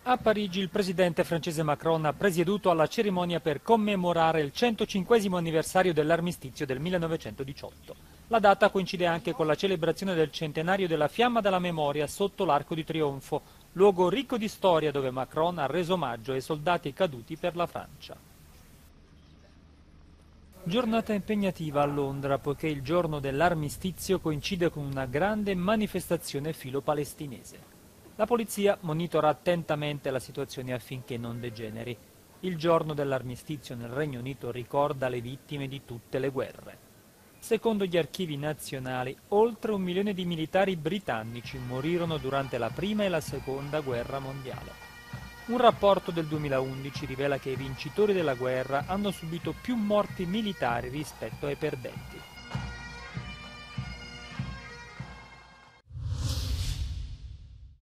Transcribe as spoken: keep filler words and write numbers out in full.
A Parigi il presidente francese Macron ha presieduto alla cerimonia per commemorare il centocinquesimo anniversario dell'armistizio del millenovecentodiciotto. La data coincide anche con la celebrazione del centenario della Fiamma della Memoria sotto l'Arco di Trionfo, luogo ricco di storia dove Macron ha reso omaggio ai soldati caduti per la Francia. Giornata impegnativa a Londra poiché il giorno dell'armistizio coincide con una grande manifestazione filo-palestinese. La polizia monitora attentamente la situazione affinché non degeneri. Il giorno dell'armistizio nel Regno Unito ricorda le vittime di tutte le guerre. Secondo gli archivi nazionali, oltre un milione di militari britannici morirono durante la prima e la seconda guerra mondiale. Un rapporto del duemilaundici rivela che i vincitori della guerra hanno subito più morti militari rispetto ai perdenti.